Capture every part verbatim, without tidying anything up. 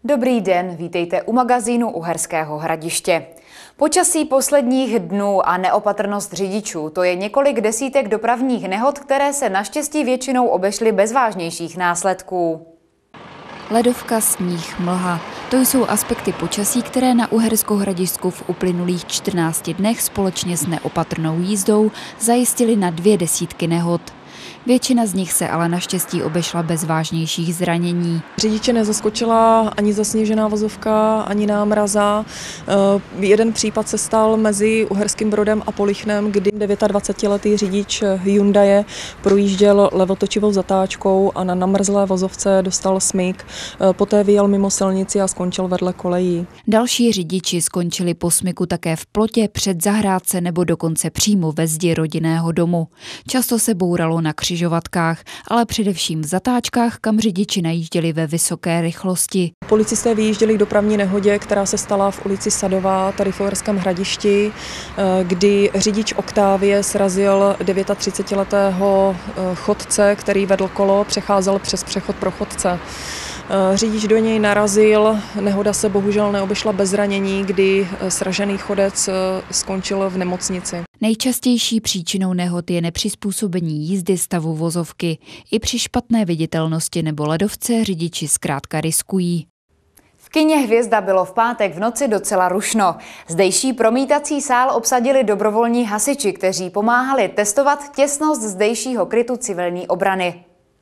Dobrý den, vítejte u magazínu Uherského Hradiště. Počasí posledních dnů a neopatrnost řidičů, to je několik desítek dopravních nehod, které se naštěstí většinou obešly bez vážnějších následků. Ledovka, sníh, mlha. To jsou aspekty počasí, které na Uhersko-Hradišťsku v uplynulých čtrnácti dnech společně s neopatrnou jízdou zajistili na dvě desítky nehod. Většina z nich se ale naštěstí obešla bez vážnějších zranění. Řidiče nezaskočila ani zasněžená vozovka, ani námraza. Jeden případ se stal mezi Uherským Brodem a Polichnem, kdy dvacetidevítiletý řidič Hyundaie projížděl levotočivou zatáčkou a na namrzlé vozovce dostal smyk. Poté vyjel mimo silnici a skončil vedle kolejí. Další řidiči skončili po smyku také v plotě, před zahrádce nebo dokonce přímo ve zdi rodinného domu. Často se bouralo na křižovatkách, ale především v zatáčkách, kam řidiči najížděli ve vysoké rychlosti. Policisté vyjížděli k dopravní nehodě, která se stala v ulici Sadová, tady v Uherském Hradišti, kdy řidič Octavie srazil třicetidevítiletého chodce, který vedl kolo, přecházel přes přechod pro chodce. Řidič do něj narazil, nehoda se bohužel neobešla bez zranění, kdy sražený chodec skončil v nemocnici. Nejčastější příčinou nehod je nepřizpůsobení jízdy stavu vozovky. I při špatné viditelnosti nebo ledovce řidiči zkrátka riskují. V kině Hvězda bylo v pátek v noci docela rušno. Zdejší promítací sál obsadili dobrovolní hasiči, kteří pomáhali testovat těsnost zdejšího krytu civilní obrany.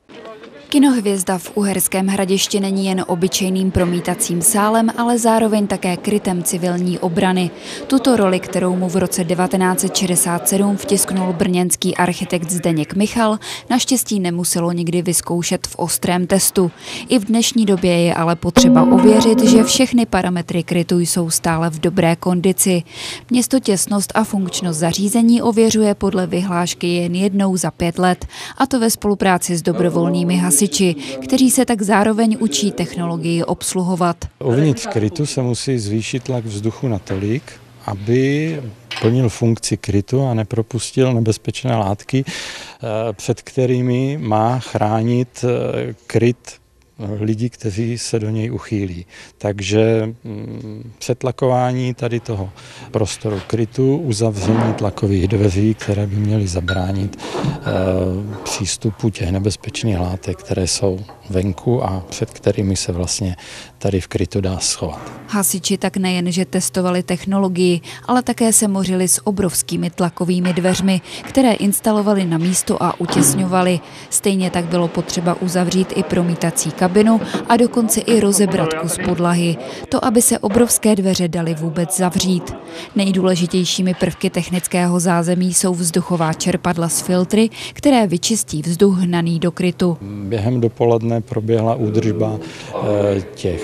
Kino Hvězda v Uherském Hradišti není jen obyčejným promítacím sálem, ale zároveň také krytem civilní obrany. Tuto roli, kterou mu v roce devatenáct set šedesát sedm vtisknul brněnský architekt Zdeněk Michal, naštěstí nemuselo nikdy vyzkoušet v ostrém testu. I v dnešní době je ale potřeba ověřit, že všechny parametry krytu jsou stále v dobré kondici. Město těsnost a funkčnost zařízení ověřuje podle vyhlášky jen jednou za pět let, a to ve spolupráci s dobrovolnými hasiči. Hasiči, kteří se tak zároveň učí technologii obsluhovat. Uvnitř krytu se musí zvýšit tlak vzduchu natolik, aby plnil funkci krytu a nepropustil nebezpečné látky, před kterými má chránit kryt lidí, kteří se do něj uchýlí. Takže přetlakování tady toho prostoru krytu, uzavření tlakových dveří, které by měly zabránit e, přístupu těch nebezpečných látek, které jsou venku a před kterými se vlastně tady v krytu dá schovat. Hasiči tak nejenže testovali technologii, ale také se mořili s obrovskými tlakovými dveřmi, které instalovali na místo a utěsňovali. Stejně tak bylo potřeba uzavřít i promítací kabinu a dokonce i rozebrat kus podlahy. To, aby se obrovské dveře daly vůbec zavřít. Nejdůležitějšími prvky technického zázemí jsou vzduchová čerpadla s filtry, které vyčistí vzduch hnaný do krytu. Během dopoledne proběhla údržba těch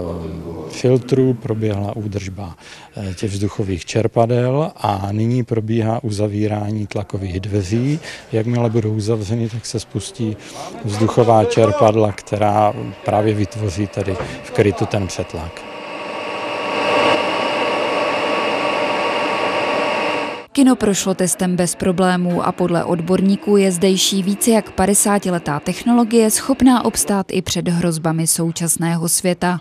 filtrů, proběhla údržba těch vzduchových čerpadel a nyní probíhá uzavírání tlakových dveří. Jakmile budou uzavřeny, tak se spustí vzduchová čerpadla, která právě vytvoří tady v krytu ten přetlak. Kino prošlo testem bez problémů a podle odborníků je zdejší více jak padesátiletá technologie schopná obstát i před hrozbami současného světa.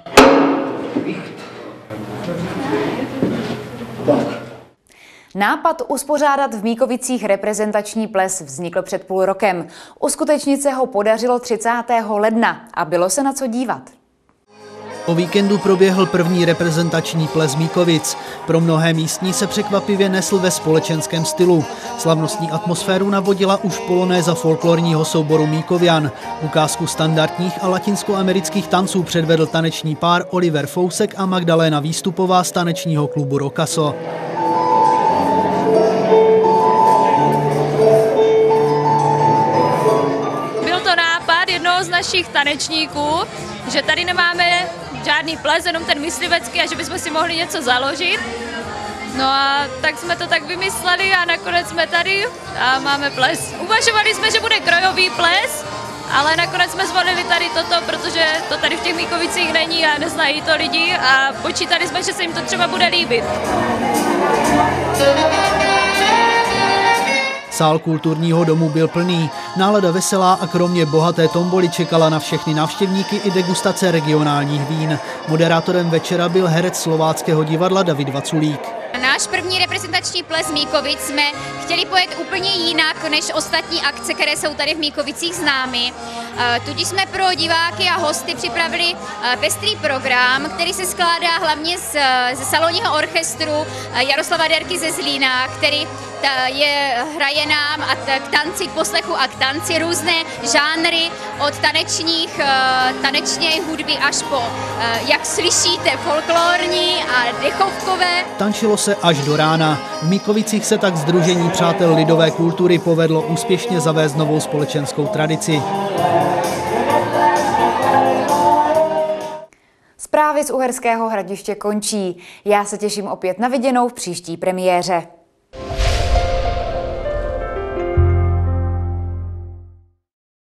Nápad uspořádat v Míkovicích reprezentační ples vznikl před půl rokem. Uskutečnit se ho podařilo třicátého ledna a bylo se na co dívat. O víkendu proběhl první reprezentační ples Míkovic. Pro mnohé místní se překvapivě nesl ve společenském stylu. Slavnostní atmosféru navodila už polonéza folklorního souboru Míkovian. Ukázku standardních a latinskoamerických tanců předvedl taneční pár Oliver Fousek a Magdaléna Výstupová z tanečního klubu Rokaso. Byl to nápad jednoho z našich tanečníků, že tady nemáme žádný ples, jenom ten myslivecký a že bychom si mohli něco založit. No a tak jsme to tak vymysleli a nakonec jsme tady a máme ples. Uvažovali jsme, že bude krojový ples, ale nakonec jsme zvolili tady toto, protože to tady v těch Míkovicích není a neznají to lidi a počítali jsme, že se jim to třeba bude líbit. Sál kulturního domu byl plný, nálada veselá a kromě bohaté tomboly čekala na všechny návštěvníky i degustace regionálních vín. Moderátorem večera byl herec Slováckého divadla David Vaculík. Náš první reprezentační ples Míkovic jsme chtěli pojet úplně jinak než ostatní akce, které jsou tady v Míkovicích známy. Tudíž jsme pro diváky a hosty připravili pestrý program, který se skládá hlavně z, ze salonního orchestru Jaroslava Derky ze Zlína, který je, hraje nám a k tanci, k poslechu a k tanci různé žánry od tanečních, tanečné hudby až po, jak slyšíte, folklorní a dechovkové. Tančilo se až do rána. V Míkovicích se tak Sdružení přátel lidové kultury povedlo úspěšně zavést novou společenskou tradici. Zprávy z Uherského Hradiště končí. Já se těším opět na viděnou v příští premiéře.